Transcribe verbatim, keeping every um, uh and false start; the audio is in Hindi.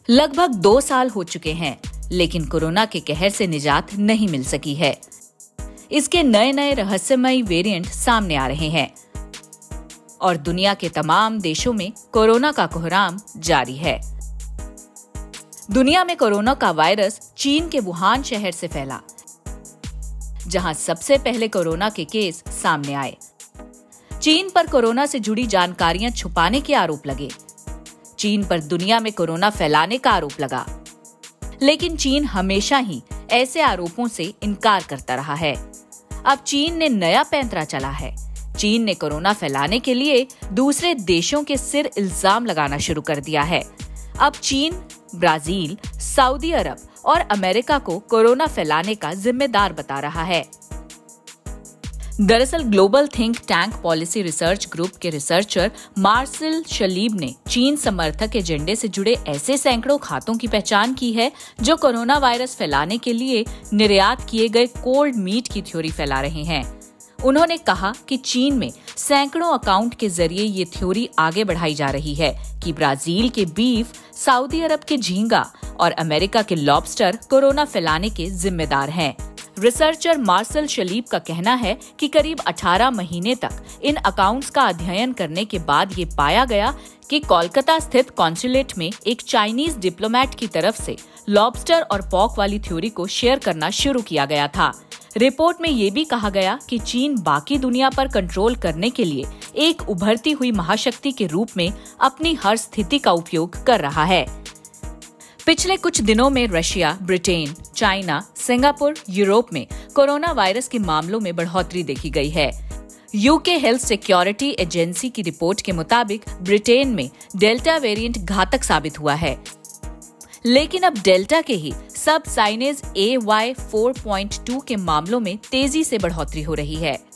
लगभग दो साल हो चुके हैं, लेकिन कोरोना के कहर से निजात नहीं मिल सकी है। इसके नए नए रहस्यमयी वेरिएंट सामने आ रहे हैं और दुनिया के तमाम देशों में कोरोना का कोहराम जारी है। दुनिया में कोरोना का वायरस चीन के वुहान शहर से फैला, जहां सबसे पहले कोरोना के केस सामने आए। चीन पर कोरोना से जुड़ी जानकारियां छुपाने के आरोप लगे। चीन पर दुनिया में कोरोना फैलाने का आरोप लगा, लेकिन चीन हमेशा ही ऐसे आरोपों से इनकार करता रहा है। अब चीन ने नया पैंतरा चला है। चीन ने कोरोना फैलाने के लिए दूसरे देशों के सिर इल्जाम लगाना शुरू कर दिया है। अब चीन, ब्राजील, सऊदी अरब और अमेरिका को कोरोना फैलाने का जिम्मेदार बता रहा है। दरअसल global think tank policy research group के रिसर्चर मार्सेल शलीब ने चीन समर्थक एजेंडे से जुड़े ऐसे सैकड़ों खातों की पहचान की है जो कोरोना वायरस फैलाने के लिए निर्यात किए गए कोल्ड मीट की थ्योरी फैला रहे हैं। उन्होंने कहा कि चीन में सैकड़ों अकाउंट के जरिए ये थ्योरी आगे बढ़ाई जा रही है कि ब्राजील के बीफ, सऊदी अरब के झींगा और अमेरिका के लॉबस्टर कोरोना फैलाने के जिम्मेदार हैं। रिसर्चर मार्सेल शलीब का कहना है कि करीब अठारह महीने तक इन अकाउंट्स का अध्ययन करने के बाद ये पाया गया कि कोलकाता स्थित कॉन्सुलेट में एक चाइनीज डिप्लोमेट की तरफ से लॉबस्टर और पॉक वाली थ्योरी को शेयर करना शुरू किया गया था। रिपोर्ट में ये भी कहा गया कि चीन बाकी दुनिया पर कंट्रोल करने के लिए एक उभरती हुई महाशक्ति के रूप में अपनी हर स्थिति का उपयोग कर रहा है। पिछले कुछ दिनों में Russia, Britain, China, Singapore, Europe में कोरोना वायरस के मामलों में बढ़ोतरी देखी गई है। यूके हेल्थ सिक्योरिटी एजेंसी की रिपोर्ट के मुताबिक ब्रिटेन में डेल्टा वेरिएंट घातक साबित हुआ है, लेकिन अब डेल्टा के ही सब साइनेज A Y four point two के मामलों में तेजी से बढ़ोतरी हो रही है।